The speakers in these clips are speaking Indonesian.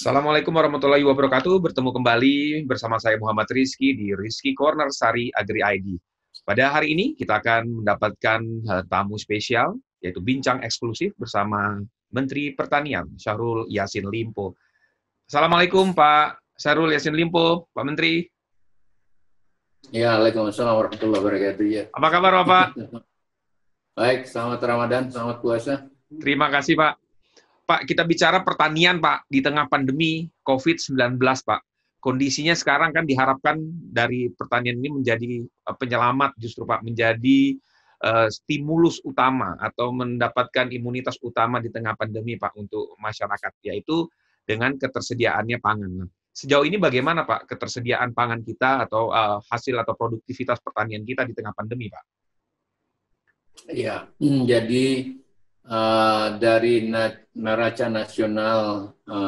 Assalamualaikum warahmatullahi wabarakatuh. Bertemu kembali bersama saya Muhammad Rizky di Rizky Corner Sari Agri ID. Pada hari ini kita akan mendapatkan tamu spesial, yaitu bincang eksklusif bersama Menteri Pertanian Syahrul Yassin Limpo. Assalamualaikum Pak Syahrul Yassin Limpo, Pak Menteri. Ya, Waalaikumsalam warahmatullahi wabarakatuh. Ya. Apa kabar Bapak? Baik, selamat Ramadan, selamat puasa. Terima kasih Pak. Pak, kita bicara pertanian, Pak, di tengah pandemi COVID-19, Pak. Kondisinya sekarang kan diharapkan dari pertanian ini menjadi penyelamat justru, Pak, menjadi stimulus utama atau mendapatkan imunitas utama di tengah pandemi, Pak, untuk masyarakat, yaitu dengan ketersediaannya pangan. Sejauh ini bagaimana, Pak, ketersediaan pangan kita atau hasil atau produktivitas pertanian kita di tengah pandemi, Pak? Ya, jadi dari neraca nasional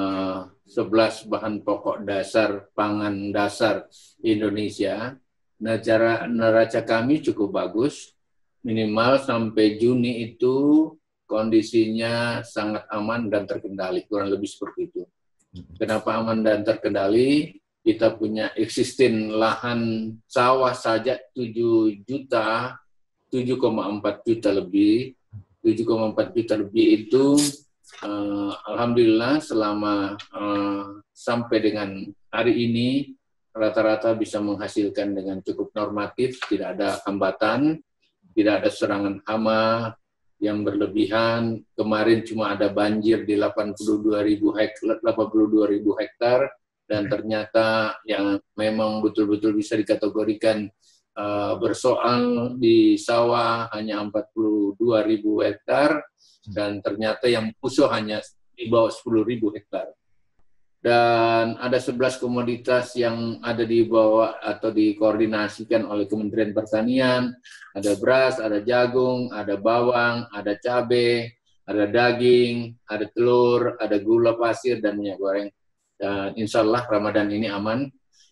11 bahan pokok dasar pangan dasar Indonesia, neraca kami cukup bagus, minimal sampai Juni itu kondisinya sangat aman dan terkendali, kurang lebih seperti itu. Kenapa aman dan terkendali? Kita punya existing lahan sawah saja 7,4 juta lebih. 7,4 juta lebih itu alhamdulillah selama sampai dengan hari ini rata-rata bisa menghasilkan dengan cukup normatif, tidak ada hambatan, tidak ada serangan hama yang berlebihan. Kemarin cuma ada banjir di 82.000 hektar dan ternyata yang memang betul-betul bisa dikategorikan bersoal di sawah hanya 42.000 hektar dan ternyata yang musuh hanya di bawah 10.000 hektar. Dan ada 11 komoditas yang ada di bawah atau dikoordinasikan oleh Kementerian Pertanian. Ada beras, ada jagung, ada bawang, ada cabai, ada daging, ada telur, ada gula pasir dan minyak goreng. Dan insya Allah Ramadan ini aman.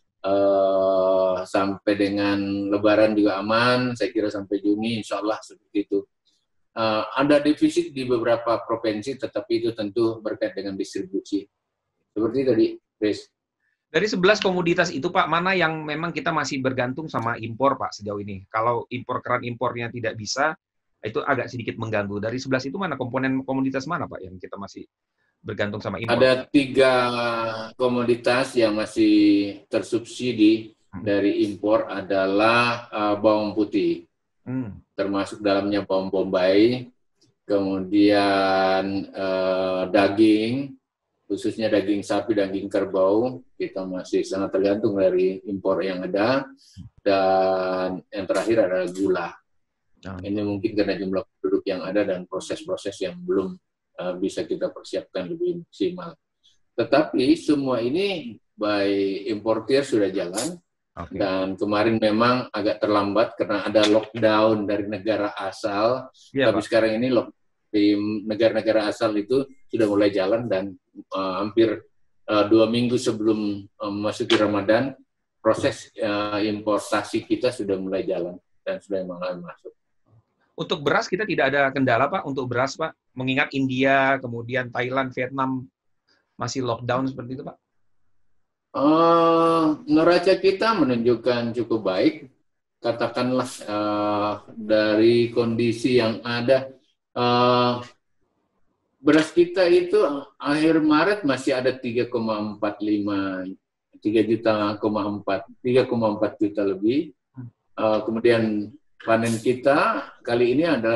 Sampai dengan Lebaran juga aman, saya kira sampai Juni insya Allah seperti itu. Ada defisit di beberapa provinsi, tetapi itu tentu berkait dengan distribusi. Seperti tadi, Chris. Dari 11 komoditas itu, Pak, mana yang memang kita masih bergantung sama impor, Pak, sejauh ini? Kalau keran impornya tidak bisa, itu agak sedikit mengganggu. Dari 11 itu mana komponen komoditas mana, Pak, yang kita masih bergantung sama impor? Ada 3 komoditas yang masih tersubsidi dari impor adalah bawang putih, termasuk dalamnya bawang bombay, kemudian daging, khususnya daging sapi, daging kerbau, kita masih sangat tergantung dari impor yang ada, dan yang terakhir adalah gula. Ini mungkin karena jumlah penduduk yang ada dan proses-proses yang belum bisa kita persiapkan lebih maksimal. Tetapi semua ini by importer sudah jalan. Okay. Dan kemarin memang agak terlambat karena ada lockdown dari negara asal. Ya, tapi Pak, sekarang ini di negara-negara asal itu sudah mulai jalan dan hampir 2 minggu sebelum memasuki Ramadan, proses importasi kita sudah mulai jalan dan sudah mulai masuk. Untuk beras kita tidak ada kendala, Pak, untuk beras, Pak? Mengingat India, kemudian Thailand, Vietnam masih lockdown seperti itu, Pak? Neraca kita menunjukkan cukup baik. Katakanlah dari kondisi yang ada, beras kita itu akhir Maret masih ada 3,4 juta lebih. Kemudian panen kita kali ini adalah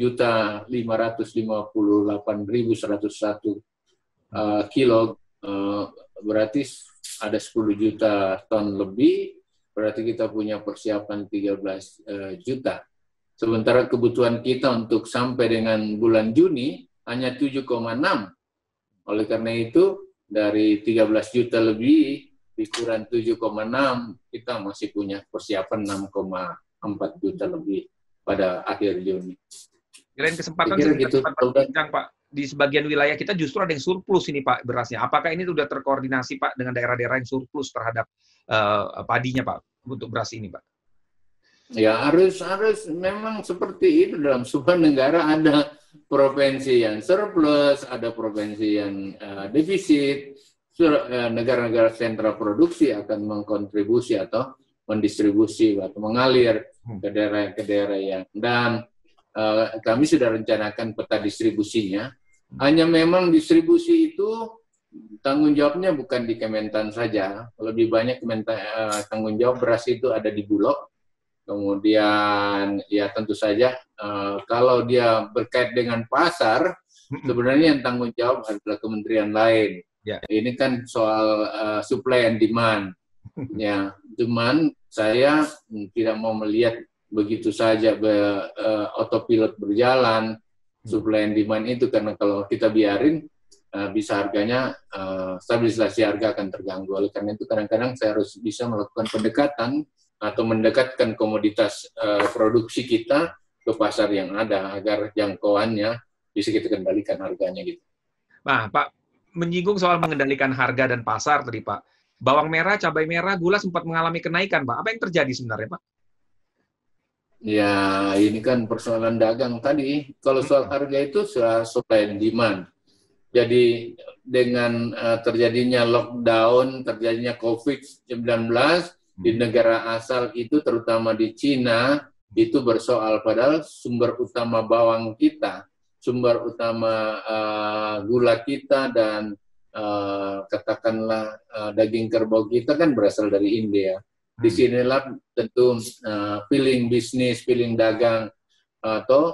10.558.101 kilo, berarti ada 10 juta ton lebih, berarti kita punya persiapan 13 juta. Sementara kebutuhan kita untuk sampai dengan bulan Juni hanya 7,6. Oleh karena itu, dari 13 juta lebih, dikurang 7,6, kita masih punya persiapan 6,4 juta lebih pada akhir Juni. Kirain kesempatan gitu, Pak. Di sebagian wilayah kita justru ada yang surplus ini, Pak, berasnya. Apakah ini sudah terkoordinasi, Pak, dengan daerah-daerah yang surplus terhadap padinya, Pak, untuk beras ini, Pak? Ya, harus memang seperti itu. Dalam sebuah negara ada provinsi yang surplus, ada provinsi yang defisit. negara-negara sentral produksi akan mengkontribusi atau mendistribusi atau mengalir ke daerah yang, dan kami sudah rencanakan peta distribusinya. Hanya memang distribusi itu tanggung jawabnya bukan di Kementan saja. Lebih banyak tanggung jawab beras itu ada di Bulog. Kemudian ya tentu saja kalau dia berkait dengan pasar, sebenarnya yang tanggung jawab adalah kementerian lain. Ya. Ini kan soal supply and demand. Ya, cuman saya tidak mau melihat begitu saja autopilot berjalan supply and demand itu, karena kalau kita biarin bisa harganya stabilisasi harga akan terganggu. Oleh karena itu kadang-kadang saya harus bisa melakukan pendekatan atau mendekatkan komoditas produksi kita ke pasar yang ada agar jangkauannya bisa kita kendalikan harganya gitu. Nah, Pak, menyinggung soal mengendalikan harga dan pasar tadi, Pak. Bawang merah, cabai merah, gula sempat mengalami kenaikan, Pak. Apa yang terjadi sebenarnya, Pak? Ya, ini kan persoalan dagang tadi. Kalau soal harga itu soal supply and demand. Jadi dengan terjadinya lockdown, terjadinya COVID-19 di negara asal itu, terutama di Cina, itu bersoal. Padahal sumber utama bawang kita, sumber utama gula kita, dan katakanlah daging kerbau kita kan berasal dari India. Disinilah tentu feeling bisnis, feeling dagang atau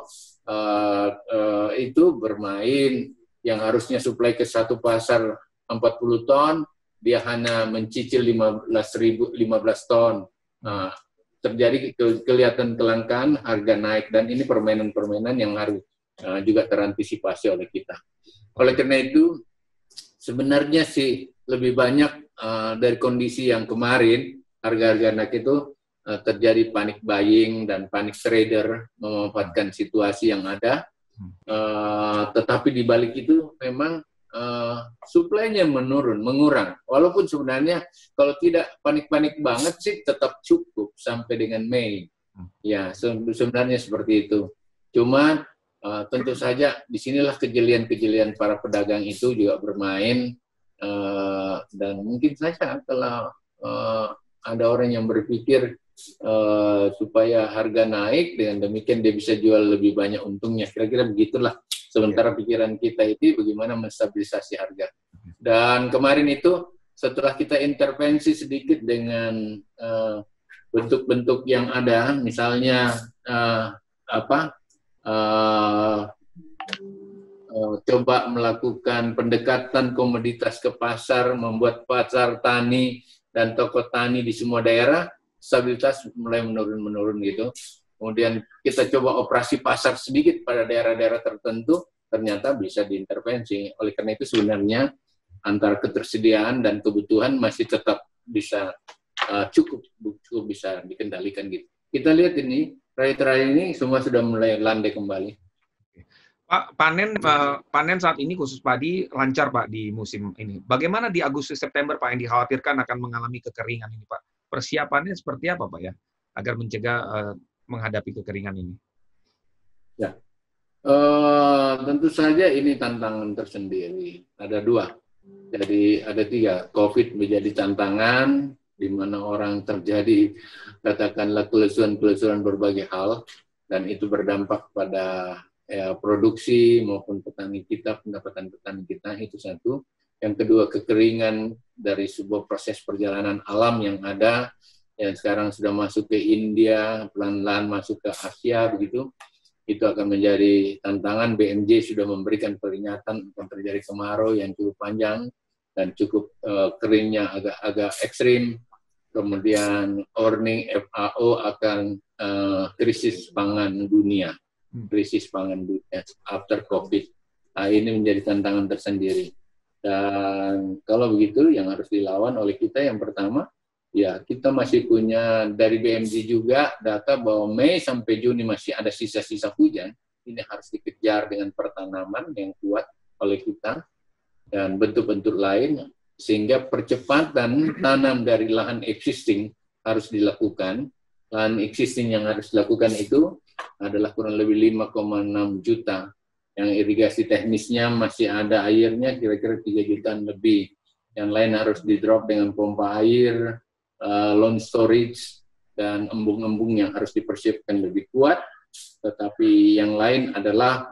itu bermain. Yang harusnya suplai ke satu pasar 40 ton, dia hanya mencicil 15 ton. Nah, terjadi kelihatan kelangkaan, harga naik, dan ini permainan-permainan yang harus juga terantisipasi oleh kita. Oleh karena itu, sebenarnya sih lebih banyak dari kondisi yang kemarin, harga-harga naik itu terjadi panic buying dan panic trader memanfaatkan situasi yang ada. Tetapi di balik itu memang suplainya mengurang. Walaupun sebenarnya kalau tidak panik-panik banget sih tetap cukup sampai dengan Mei. Ya, sebenarnya seperti itu. Cuma tentu saja disinilah kejelian-kejelian para pedagang itu juga bermain, dan mungkin saja kalau ada orang yang berpikir supaya harga naik, dengan demikian dia bisa jual lebih banyak untungnya. Kira-kira begitulah. Sementara pikiran kita itu bagaimana menstabilisasi harga. Dan kemarin itu setelah kita intervensi sedikit dengan bentuk-bentuk yang ada, misalnya coba melakukan pendekatan komoditas ke pasar, membuat pasar tani dan toko tani di semua daerah, stabilitas mulai menurun gitu. Kemudian kita coba operasi pasar sedikit pada daerah-daerah tertentu, ternyata bisa diintervensi. Oleh karena itu sebenarnya antara ketersediaan dan kebutuhan masih tetap bisa cukup bisa dikendalikan gitu. Kita lihat ini, terakhir ini semua sudah mulai landai kembali. Pak, panen saat ini khusus padi lancar, Pak, di musim ini. Bagaimana di Agustus September, Pak, yang dikhawatirkan akan mengalami kekeringan ini, Pak? Persiapannya seperti apa, Pak, ya, agar mencegah menghadapi kekeringan ini? Ya, tentu saja ini tantangan tersendiri. Ada dua, jadi ada tiga. COVID menjadi tantangan, di mana orang terjadi katakanlah kelesuan-kelesuan berbagai hal, dan itu berdampak pada produksi maupun petani kita, pendapatan petani kita, itu satu. Yang kedua, kekeringan dari sebuah proses perjalanan alam yang ada, yang sekarang sudah masuk ke India, pelan-pelan masuk ke Asia, begitu. Itu akan menjadi tantangan. BMJ sudah memberikan peringatan akan terjadi kemarau yang cukup panjang dan cukup keringnya agak ekstrim. Kemudian warning FAO akan krisis pangan dunia. Krisis pangan dunia after COVID. Nah, ini menjadi tantangan tersendiri. Dan kalau begitu, yang harus dilawan oleh kita yang pertama, ya kita masih punya dari BMG juga data bahwa Mei sampai Juni masih ada sisa-sisa hujan. Ini harus dikejar dengan pertanaman yang kuat oleh kita dan bentuk-bentuk lain, sehingga percepatan tanam dari lahan existing harus dilakukan. Lahan existing yang harus dilakukan itu adalah kurang lebih 5,6 juta. Yang irigasi teknisnya masih ada airnya kira-kira 3 jutaan lebih. yang lain harus di-drop dengan pompa air, long storage, dan embung-embung yang harus dipersiapkan lebih kuat. Tetapi yang lain adalah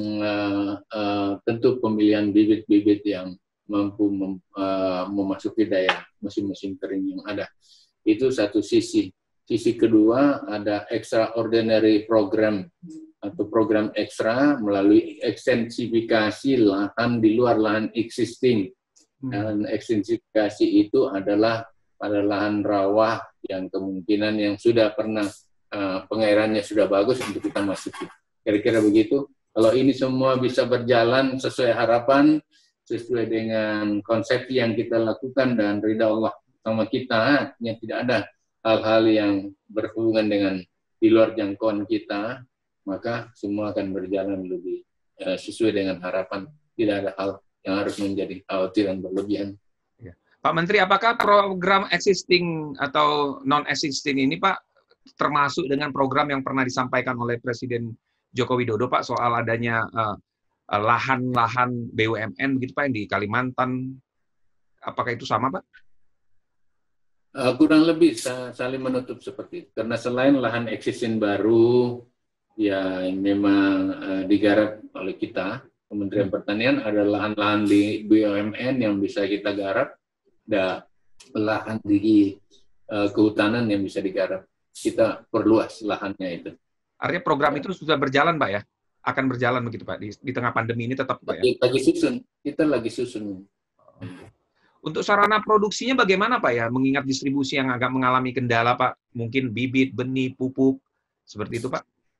tentu pemilihan bibit-bibit yang mampu memasuki daya musim-musim kering yang ada. Itu satu sisi. Sisi kedua ada extraordinary program atau program ekstra melalui ekstensifikasi lahan di luar lahan existing. Dan ekstensifikasi itu adalah pada lahan rawa yang kemungkinan yang sudah pernah pengairannya sudah bagus untuk kita masuki. Kira-kira begitu. Kalau ini semua bisa berjalan sesuai harapan, sesuai dengan konsep yang kita lakukan dan ridha Allah sama kita, yang tidak ada hal-hal yang berhubungan dengan di luar jangkauan kita, maka semua akan berjalan lebih sesuai dengan harapan. Tidak ada hal yang harus menjadi khawatiran berlebihan. Pak Menteri, apakah program existing atau non-existing ini, Pak, termasuk dengan program yang pernah disampaikan oleh Presiden Joko Widodo, Pak, soal adanya lahan-lahan BUMN, begitu Pak, yang di Kalimantan? Apakah itu sama, Pak? Kurang lebih saling menutup seperti itu. Karena selain lahan existing baru yang memang digarap oleh kita, Kementerian Pertanian, ada lahan-lahan di BUMN yang bisa kita garap, ada lahan di kehutanan yang bisa digarap. Kita perluas lahannya itu. Artinya program itu sudah berjalan, Pak, ya? Akan berjalan begitu, Pak, di tengah pandemi ini tetap, Pak, ya? Kita lagi susun. Untuk sarana produksinya bagaimana, Pak, ya? Mengingat distribusi yang agak mengalami kendala, Pak. Mungkin bibit, benih, pupuk, seperti itu, Pak?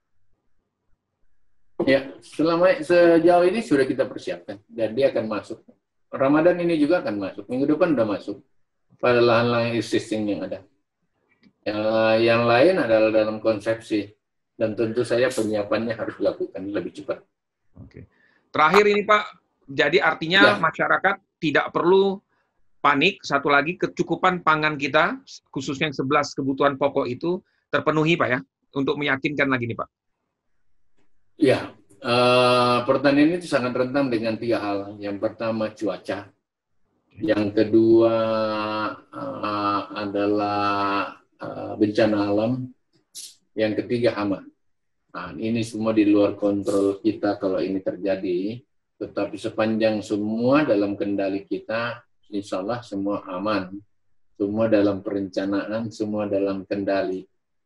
Ya, sejauh ini sudah kita persiapkan. Dan dia akan masuk. Ramadan ini juga akan masuk. Minggu depan sudah masuk. Pada lahan-lahan existing yang ada. Yang lain adalah dalam konsepsi. Dan tentu saja penyiapannya harus dilakukan lebih cepat. Oke. Terakhir ini, Pak, jadi artinya masyarakat tidak perlu panik. Satu lagi, kecukupan pangan kita, khususnya yang 11 kebutuhan pokok itu, terpenuhi, Pak, ya? Untuk meyakinkan lagi nih, Pak. Ya, pertanian itu sangat rentan dengan 3 hal. Yang pertama, cuaca. Yang kedua adalah bencana alam. Yang ketiga, hama. Nah, ini semua di luar kontrol kita kalau ini terjadi. Tetapi sepanjang semua dalam kendali kita, insya Allah semua aman. Semua dalam perencanaan, semua dalam kendali.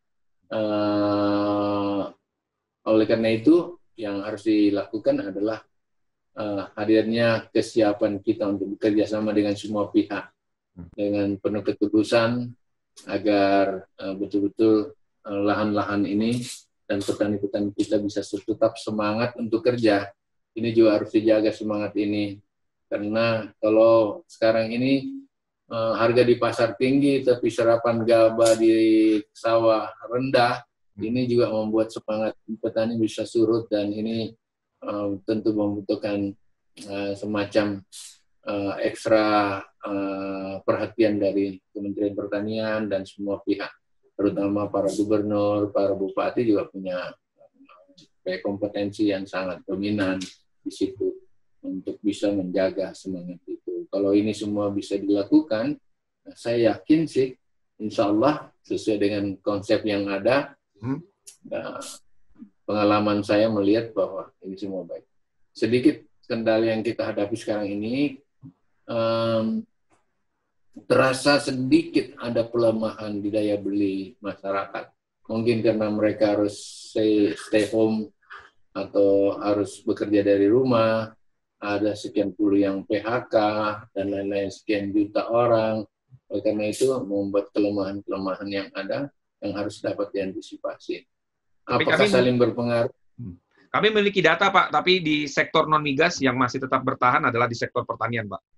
Oleh karena itu, yang harus dilakukan adalah hadirnya kesiapan kita untuk bekerja sama dengan semua pihak. Dengan penuh ketulusan, agar betul-betul lahan-lahan ini dan petani-petani kita bisa tetap semangat untuk kerja. Ini juga harus dijaga semangat ini. Karena kalau sekarang ini harga di pasar tinggi, tapi serapan gabah di sawah rendah, ini juga membuat semangat petani bisa surut, dan ini tentu membutuhkan semacam ekstra perhatian dari Kementerian Pertanian dan semua pihak, terutama para gubernur, para bupati juga punya kompetensi yang sangat dominan di situ untuk bisa menjaga semangat itu. Kalau ini semua bisa dilakukan, saya yakin sih, insya Allah sesuai dengan konsep yang ada, pengalaman saya melihat bahwa ini semua baik. Sedikit kendala yang kita hadapi sekarang ini, terasa sedikit ada pelemahan di daya beli masyarakat. Mungkin karena mereka harus stay home atau harus bekerja dari rumah, ada sekian puluh yang PHK, dan lain-lain sekian juta orang. Oleh karena itu membuat kelemahan-kelemahan yang ada yang harus dapat diantisipasi. Apakah saling berpengaruh? Kami memiliki data, Pak, tapi di sektor non-migas yang masih tetap bertahan adalah di sektor pertanian, Pak.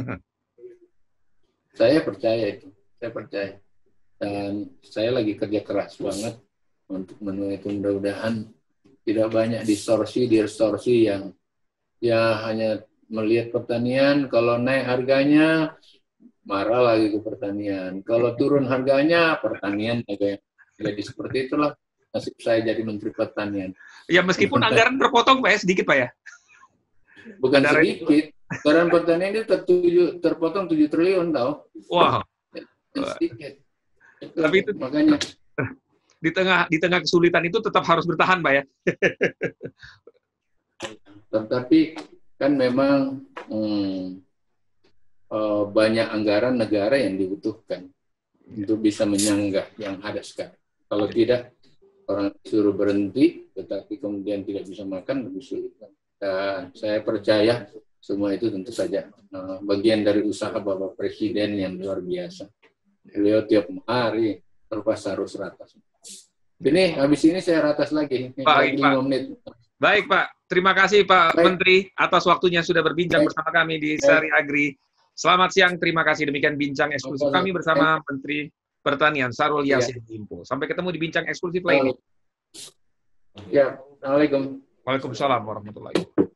Saya percaya itu, saya percaya. Dan saya lagi kerja keras banget untuk menuju itu, mudah-mudahan tidak banyak distorsi yang ya hanya melihat pertanian, kalau naik harganya marah lagi ke pertanian, kalau turun harganya pertanian jadi seperti itulah nasib saya jadi Menteri Pertanian. Ya meskipun anggaran terpotong, Pak, ya, sedikit, Pak, ya? Bukan sedikit, Anggaran pertanian itu terpotong 7 triliun tahu. Wah, Sedikit. tapi itu Makanya di tengah kesulitan itu tetap harus bertahan, Pak ya. tetapi kan memang banyak anggaran negara yang dibutuhkan untuk bisa menyanggah yang ada sekarang. Kalau tidak, orang disuruh berhenti, tetapi kemudian tidak bisa makan, lebih sulit. Dan saya percaya semua itu tentu saja bagian dari usaha Bapak Presiden yang luar biasa. Beliau tiap hari terpas harus ratas. Ini habis ini saya ratas lagi. Baik, Pak. 5 menit. Baik, Pak. Terima kasih, Pak Baik. Menteri, atas waktunya sudah berbincang Baik. bersama kami di Baik. Sehari Agri. Selamat siang, terima kasih. Demikian bincang eksklusif kami bersama Menteri Pertanian Syahrul Yassin Limpo. Sampai ketemu di bincang eksklusif lainnya. Ya, Assalamualaikum. Waalaikumsalam warahmatullahi wabarakatuh.